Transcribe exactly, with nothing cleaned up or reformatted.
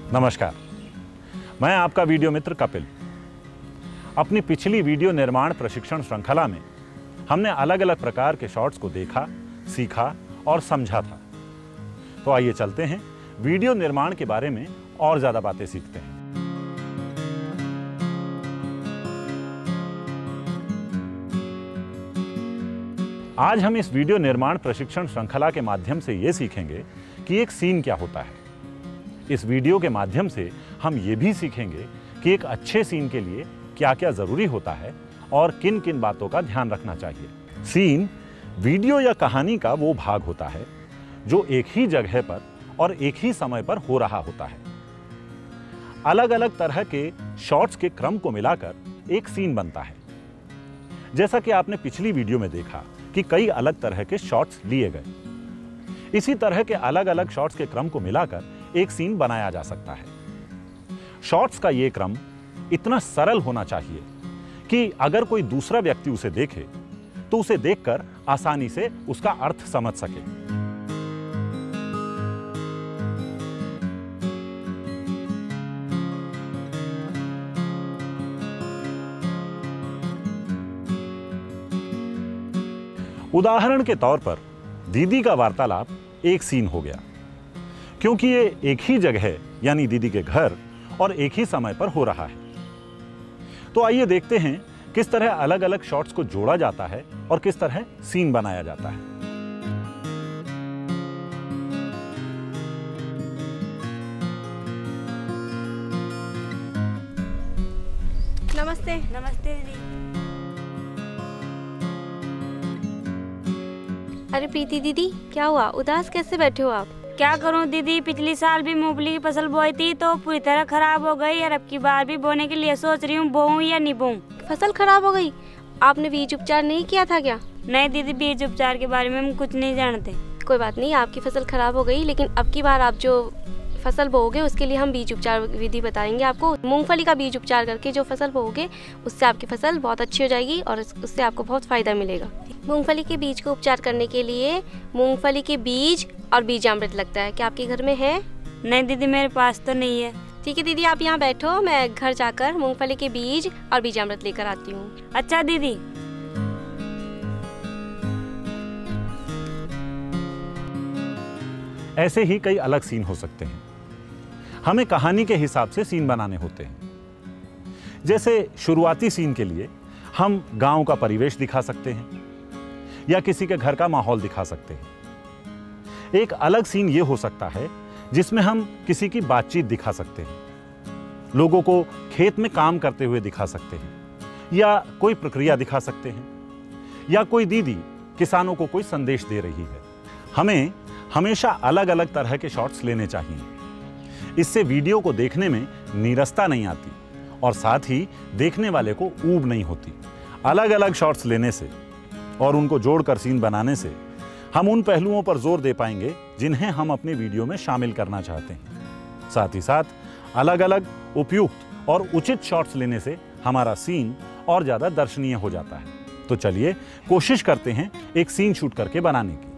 नमस्कार, मैं आपका वीडियो मित्र कपिल। अपनी पिछली वीडियो निर्माण प्रशिक्षण श्रृंखला में हमने अलग अलग प्रकार के शॉट्स को देखा, सीखा और समझा था। तो आइए चलते हैं वीडियो निर्माण के बारे में और ज्यादा बातें सीखते हैं। आज हम इस वीडियो निर्माण प्रशिक्षण श्रृंखला के माध्यम से यह सीखेंगे कि एक सीन क्या होता है। इस वीडियो के माध्यम से हम ये भी सीखेंगे कि एक अच्छे सीन के लिए क्या क्या जरूरी होता है और किन किन बातों का ध्यान रखना चाहिए। सीन वीडियो या कहानी का वो भाग होता है जो एक ही जगह पर और एक ही समय पर हो रहा होता है। अलग अलग तरह के शॉट्स के क्रम को मिलाकर एक सीन बनता है। जैसा कि आपने पिछली वीडियो में देखा कि कई अलग तरह के शॉट्स लिए गए, इसी तरह के अलग अलग शॉट्स के क्रम को मिलाकर एक सीन बनाया जा सकता है। शॉट्स का यह क्रम इतना सरल होना चाहिए कि अगर कोई दूसरा व्यक्ति उसे देखे तो उसे देखकर आसानी से उसका अर्थ समझ सके। उदाहरण के तौर पर दीदी का वार्तालाप एक सीन हो गया, क्योंकि ये एक ही जगह यानी दीदी के घर और एक ही समय पर हो रहा है। तो आइए देखते हैं किस तरह अलग अलग शॉट्स को जोड़ा जाता है और किस तरह सीन बनाया जाता है। नमस्ते। नमस्ते दीदी। अरे प्रीति दीदी, क्या हुआ? उदास कैसे बैठे हो आप? क्या करूं दीदी, पिछली साल भी मूंगफली की फसल बोई थी तो पूरी तरह खराब हो गई और अब की बार भी बोने के लिए सोच रही हूँ बोऊं या नहीं बोऊं। फसल खराब हो गई? आपने बीज उपचार नहीं किया था क्या? नहीं दीदी, बीज उपचार के बारे में हम कुछ नहीं जानते। कोई बात नहीं, आपकी फसल खराब हो गई, लेकिन अब की बार आप जो फसल बोओगे उसके लिए हम बीज उपचार विधि बताएंगे आपको। मूंगफली का बीज उपचार करके जो फसल बोओगे उससे आपकी फसल बहुत अच्छी हो जाएगी और उससे आपको बहुत फायदा मिलेगा। मूंगफली के बीज को उपचार करने के लिए मूंगफली के बीज और बीजामृत लगता है। क्या आपके घर में है? नहीं दीदी, मेरे पास तो नहीं है। ठीक है दीदी, आप यहाँ बैठो, मैं घर जाकर मूंगफली के बीज और बीजामृत लेकर आती हूँ। अच्छा दीदी। ऐसे ही कई अलग सीन हो सकते हैं। हमें कहानी के हिसाब से सीन बनाने होते हैं। जैसे शुरुआती सीन के लिए हम गांव का परिवेश दिखा सकते हैं या किसी के घर का माहौल दिखा सकते हैं। एक अलग सीन ये हो सकता है जिसमें हम किसी की बातचीत दिखा सकते हैं, लोगों को खेत में काम करते हुए दिखा सकते हैं या कोई प्रक्रिया दिखा सकते हैं या कोई दीदी किसानों को कोई संदेश दे रही है। हमें हमेशा अलग अलग तरह के शॉट्स लेने चाहिए। इससे वीडियो को देखने में नीरसता नहीं आती और साथ ही देखने वाले को ऊब नहीं होती। अलग अलग शॉट्स लेने से और उनको जोड़कर सीन बनाने से हम उन पहलुओं पर जोर दे पाएंगे जिन्हें हम अपने वीडियो में शामिल करना चाहते हैं। साथ ही साथ अलग अलग उपयुक्त और उचित शॉट्स लेने से हमारा सीन और ज्यादा दर्शनीय हो जाता है। तो चलिए कोशिश करते हैं एक सीन शूट करके बनाने की।